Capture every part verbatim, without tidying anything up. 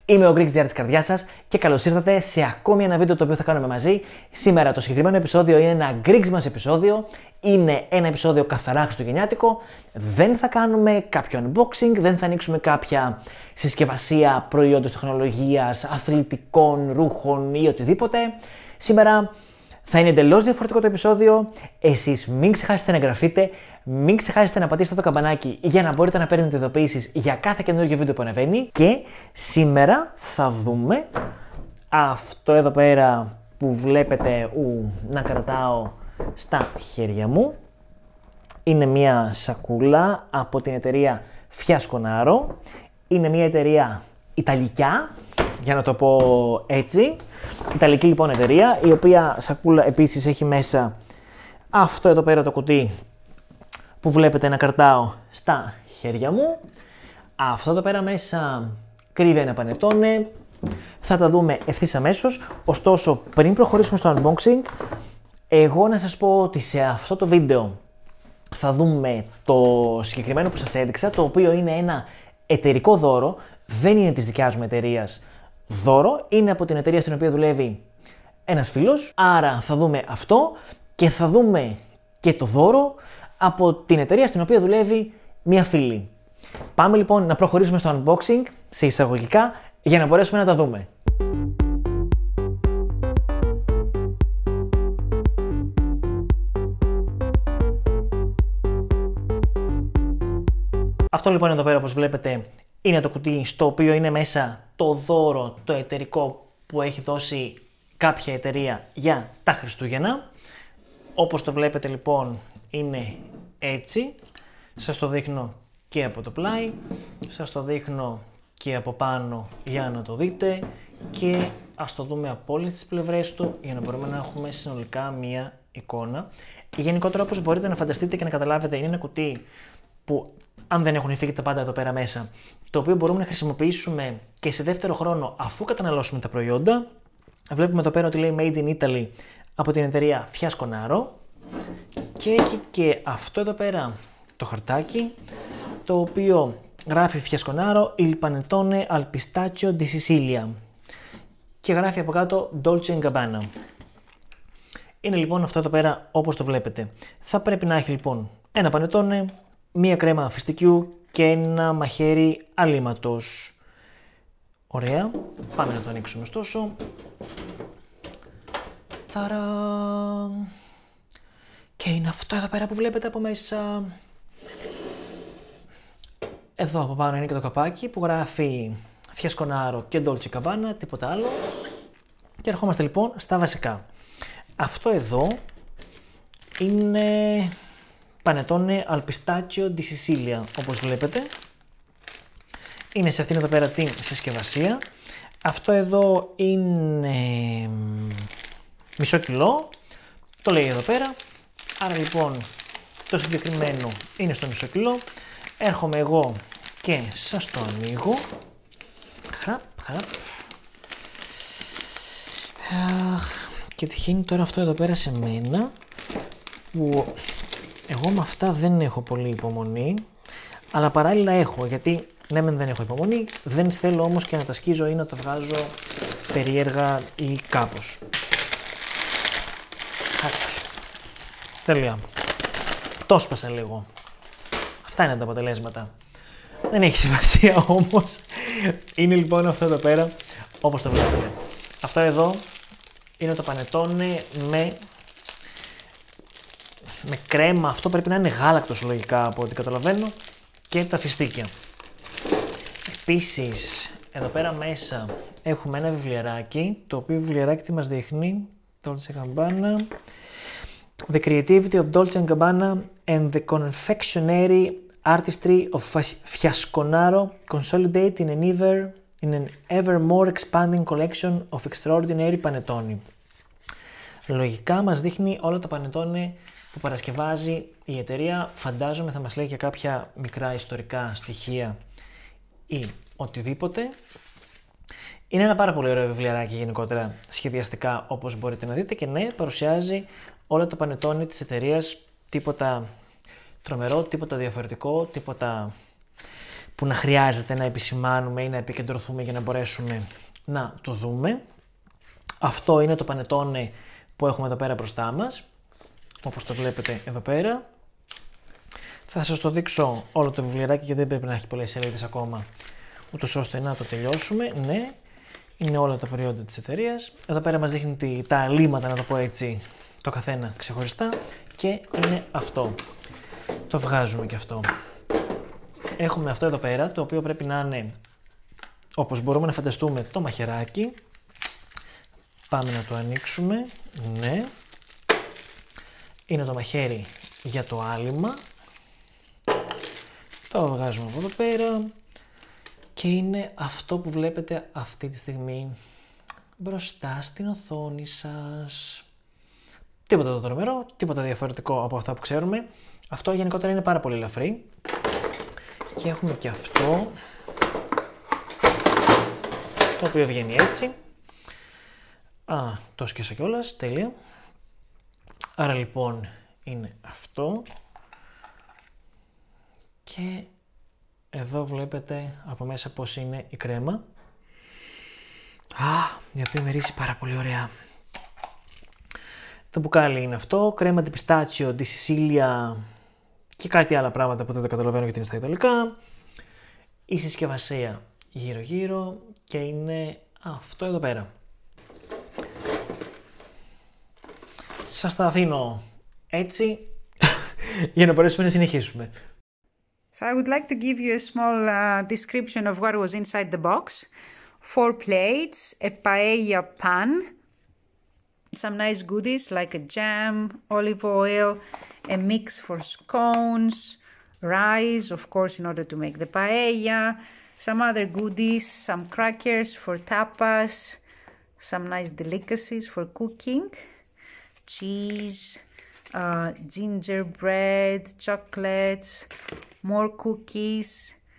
Είμαι ο Greek τζι αρ της καρδιάς σας και καλώς ήρθατε σε ακόμη ένα βίντεο το οποίο θα κάνουμε μαζί. Σήμερα το συγκεκριμένο επεισόδιο είναι ένα Greek μας επεισόδιο. Είναι ένα επεισόδιο καθαρά χριστουγεννιάτικο. Δεν θα κάνουμε κάποιο unboxing, δεν θα ανοίξουμε κάποια συσκευασία προϊόντος τεχνολογίας, αθλητικών, ρούχων ή οτιδήποτε. Σήμερα θα είναι εντελώς διαφορετικό το επεισόδιο. Εσείς μην ξεχάσετε να εγγραφείτε, μην ξεχάσετε να πατήσετε το καμπανάκι για να μπορείτε να παίρνετε ειδοποιήσεις για κάθε καινούργιο βίντεο που ανεβαίνει. Και σήμερα θα δούμε αυτό εδώ πέρα που βλέπετε ου, να κρατάω στα χέρια μου. Είναι μια σακούλα από την εταιρεία Fiasconaro. Είναι μια εταιρεία ιταλικιά, για να το πω έτσι. Ιταλική λοιπόν εταιρεία, η οποία σακούλα επίσης έχει μέσα αυτό εδώ πέρα το κουτί που βλέπετε να κρατάω στα χέρια μου. Αυτό εδώ πέρα μέσα κρύβει ένα πανετόνε. Θα τα δούμε ευθύς αμέσως. Ωστόσο, πριν προχωρήσουμε στο unboxing, εγώ να σας πω ότι σε αυτό το βίντεο θα δούμε το συγκεκριμένο που σας έδειξα, το οποίο είναι ένα εταιρικό δώρο. Δεν είναι της δικιάς μου εταιρείας δώρο, είναι από την εταιρεία στην οποία δουλεύει ένας φίλος. Άρα θα δούμε αυτό και θα δούμε και το δώρο από την εταιρεία στην οποία δουλεύει μια φίλη. Πάμε λοιπόν να προχωρήσουμε στο unboxing, σε εισαγωγικά, για να μπορέσουμε να τα δούμε. Αυτό λοιπόν εδώ πέρα, όπως βλέπετε, είναι το κουτί στο οποίο είναι μέσα το δώρο, το εταιρικό που έχει δώσει κάποια εταιρεία για τα Χριστούγεννα. Όπως το βλέπετε λοιπόν είναι έτσι. Σας το δείχνω και από το πλάι, σας το δείχνω και από πάνω για να το δείτε και ας το δούμε από όλες τις πλευρές του για να μπορούμε να έχουμε συνολικά μία εικόνα. Γενικότερα, όπως μπορείτε να φανταστείτε και να καταλάβετε, είναι ένα κουτί που, αν δεν έχουν φύγει τα πάντα εδώ πέρα μέσα, το οποίο μπορούμε να χρησιμοποιήσουμε και σε δεύτερο χρόνο αφού καταναλώσουμε τα προϊόντα. Βλέπουμε εδώ πέρα ότι λέει Made in Italy από την εταιρεία Fiasconaro και έχει και αυτό εδώ πέρα το χαρτάκι, το οποίο γράφει Fiasconaro Il Panettone al Pistacchio di Sicilia και γράφει από κάτω Dolce and Gabbana. Είναι λοιπόν αυτό εδώ πέρα όπως το βλέπετε. Θα πρέπει να έχει λοιπόν ένα πανετόνε, μία κρέμα φιστικιού και ένα μαχαίρι αλήματος. Ωραία. Πάμε να το ανοίξουμε ωστόσο. Ταρά! Και είναι αυτό εδώ πέρα που βλέπετε από μέσα. Εδώ από πάνω είναι και το καπάκι που γράφει Fiasconaro και Dolce Gabbana, τίποτα άλλο. Και ερχόμαστε λοιπόν στα βασικά. Αυτό εδώ είναι Panettone al Pistacchio di Sicilia, όπως βλέπετε. Είναι σε αυτήν εδώ πέρα την συσκευασία. Αυτό εδώ είναι μισό κιλό, το λέει εδώ πέρα. Άρα λοιπόν το συγκεκριμένο είναι στο μισό κιλό. Έρχομαι εγώ και σας το ανοίγω. Χραπ, χραπ. Και τυχαίνει τώρα αυτό εδώ πέρα σε μένα, που εγώ με αυτά δεν έχω πολύ υπομονή, αλλά παράλληλα έχω, γιατί ναι μεν δεν έχω υπομονή, δεν θέλω όμως και να τα σκίζω ή να τα βγάζω περίεργα ή κάπως. Χάτσι. Τέλεια. Το σπάσα λίγο. Αυτά είναι τα αποτελέσματα. Δεν έχει σημασία όμως. Είναι λοιπόν αυτό εδώ πέρα όπως το βλέπετε. Αυτό εδώ είναι το πανετόνε με, με κρέμα. Αυτό πρέπει να είναι γάλακτος λογικά από ό,τι καταλαβαίνω. Και τα φιστίκια. Επίσης εδώ πέρα μέσα έχουμε ένα βιβλιαράκι, το οποίο βιβλιαράκι τι μας δείχνει? Dolce Gabbana, The Creativity of Dolce and Gabbana and the Confectionery Artistry of Fiasconaro consolidate in an ever, in an ever more expanding collection of extraordinary panettone. Λογικά μας δείχνει όλα τα πανετόνε που παρασκευάζει η εταιρεία. Φαντάζομαι θα μας λέει και κάποια μικρά ιστορικά στοιχεία ή οτιδήποτε. Είναι ένα πάρα πολύ ωραίο βιβλιαράκι γενικότερα σχεδιαστικά, όπως μπορείτε να δείτε, και ναι, παρουσιάζει όλα τα πανετόνε της εταιρείας, τίποτα τρομερό, τίποτα διαφορετικό, τίποτα που να χρειάζεται να επισημάνουμε ή να επικεντρωθούμε για να μπορέσουμε να το δούμε. Αυτό είναι το πανετόνε που έχουμε εδώ πέρα μπροστά μας, όπως το βλέπετε εδώ πέρα. Θα σας το δείξω όλο το βιβλιαράκι γιατί δεν πρέπει να έχει πολλές σελίδες ακόμα, ούτως ώστε να το τελειώσουμε. Ναι, είναι όλα τα προϊόντα της εταιρείας. Εδώ πέρα μας δείχνει τα αλήματα, να το πω έτσι, το καθένα ξεχωριστά, και είναι αυτό. Το βγάζουμε και αυτό. Έχουμε αυτό εδώ πέρα, το οποίο πρέπει να είναι, όπως μπορούμε να φανταστούμε, το μαχαιράκι. Πάμε να το ανοίξουμε. Ναι. Είναι το μαχαίρι για το άλυμα. Το βγάζουμε από εδώ πέρα. Και είναι αυτό που βλέπετε αυτή τη στιγμή μπροστά στην οθόνη σας. Τίποτα το τρομερό, τίποτα διαφορετικό από αυτά που ξέρουμε. Αυτό γενικότερα είναι πάρα πολύ ελαφρύ. Και έχουμε και αυτό, το οποίο βγαίνει έτσι. Α, το σκέσα κιόλας, τέλεια. Άρα λοιπόν είναι αυτό. Και εδώ βλέπετε από μέσα πώς είναι η κρέμα. Α, η οποία μυρίζει πάρα πολύ ωραία. Το μπουκάλι είναι αυτό, κρέμα τη πιστάτσιο, τη Σισίλια και κάτι άλλα πράγματα που δεν το καταλαβαίνω γιατί είναι στα Ιταλικά. Η συσκευασία γύρω γύρω και είναι αυτό εδώ πέρα. Σας τα αφήνω έτσι για να μπορέσουμε να συνεχίσουμε. So I would like to give you a small uh, description of what was inside the box. Four plates, a paella pan, some nice goodies like a jam, olive oil, a mix for scones, rice, of course, in order to make the paella, some other goodies, some crackers for tapas, some nice delicacies for cooking, cheese, uh, gingerbread, chocolates, more cookies,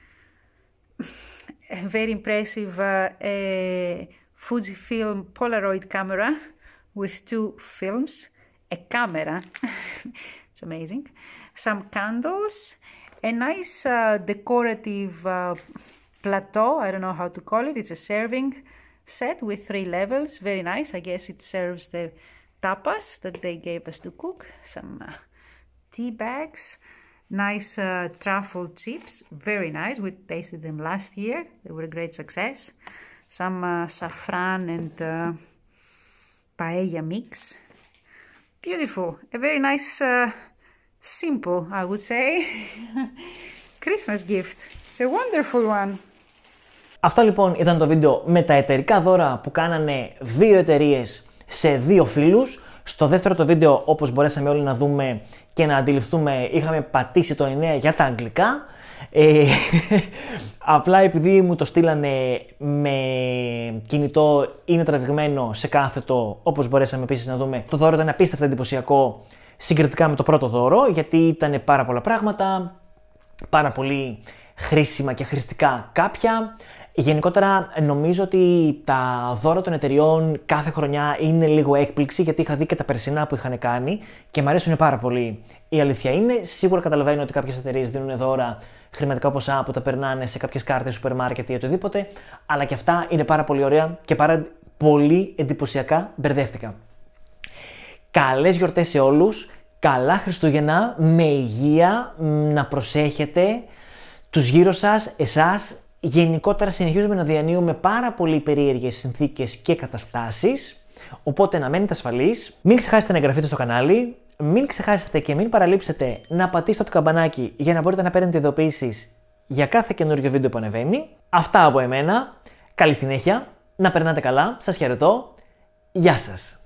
a very impressive uh, uh, Fujifilm Polaroid camera with two films, a camera, it's amazing, some candles, a nice uh, decorative uh, plateau, I don't know how to call it, it's a serving set with three levels, very nice, I guess it serves the tapas that they gave us to cook, some uh, tea bags, nice uh, truffle chips, very nice, we tasted them last year, they were a great success, some uh, saffron and uh, paella mix, beautiful, a very nice, uh, simple, I would say, Christmas gift, it's a wonderful one. Αυτό λοιπόν ήταν το βίντεο με τα εταιρικά δώρα που κάνανε δύο εταιρείες σε δύο φίλους. Στο δεύτερο το βίντεο, όπως μπορέσαμε όλοι να δούμε και να αντιληφθούμε, είχαμε πατήσει το εννέα για τα αγγλικά. Ε, απλά επειδή μου το στείλανε με κινητό, είναι τραβηγμένο σε κάθετο, όπως μπορέσαμε επίσης να δούμε. Το δώρο ήταν απίστευτα εντυπωσιακό συγκριτικά με το πρώτο δώρο, γιατί ήταν πάρα πολλά πράγματα, πάρα πολύ χρήσιμα και χρηστικά κάποια. Γενικότερα νομίζω ότι τα δώρα των εταιριών κάθε χρονιά είναι λίγο έκπληξη, γιατί είχα δει και τα περσινά που είχαν κάνει και μου αρέσουν πάρα πολύ. Η αλήθεια είναι, σίγουρα καταλαβαίνω ότι κάποιες εταιρείες δίνουν δώρα χρηματικά ποσά που τα περνάνε σε κάποιες κάρτες σούπερ μάρκετ ή οτιδήποτε, αλλά και αυτά είναι πάρα πολύ ωραία και πάρα πολύ εντυπωσιακά μπερδεύτηκα. Καλές γιορτές σε όλους, καλά Χριστούγεννα, με υγεία, να προσέχετε τους γύρω σας, εσάς. Γενικότερα συνεχίζουμε να διανύουμε πάρα πολύ περίεργες συνθήκες και καταστάσεις, οπότε να μένετε ασφαλείς. Μην ξεχάσετε να εγγραφείτε στο κανάλι, μην ξεχάσετε και μην παραλείψετε να πατήσετε το καμπανάκι για να μπορείτε να παίρνετε ειδοποιήσεις για κάθε καινούργιο βίντεο που ανεβαίνει. Αυτά από εμένα, καλή συνέχεια, να περνάτε καλά, σας χαιρετώ, γεια σας!